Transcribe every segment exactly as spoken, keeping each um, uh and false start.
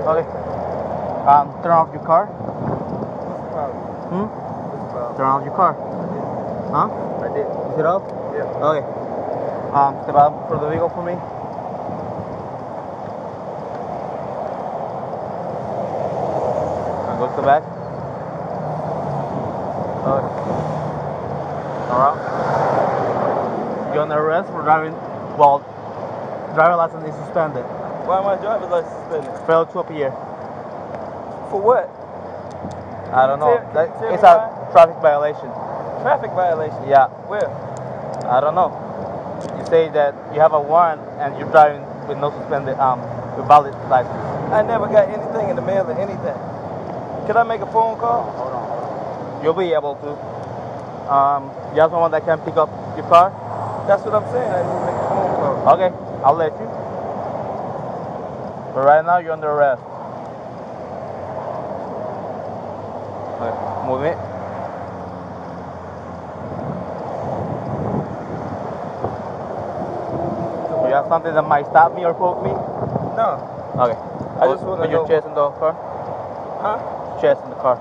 Okay. Um, turn off your car. What's the problem? Hmm? What's the problem? Turn off your car. I did. Huh? I did. Is it off? Yeah. Okay. Um, step out for the vehicle for me. And go to the back. Okay. Alright. You're under arrest for driving. Well, driver license is suspended. Why am I driver's license suspended? Failed to appear. For what? I don't know. Tell, That, tell it's me a why? traffic violation. Traffic violation? Yeah. Where? I don't know. You say that you have a warrant and you're driving with no suspended, um, with valid license. I never got anything in the mail or anything. Could I make a phone call? Hold on, hold on. You'll be able to. Um, you have someone that can pick up your car? That's what I'm saying. I need to make a phone call. Okay, I'll let you. But right now you're under arrest. Okay, move it. You have something that might stop me or poke me? No. Okay. I just want to put your know. chest in the car. Huh? Chest in the car.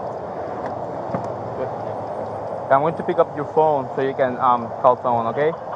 Good. I'm going to pick up your phone so you can um call someone, okay?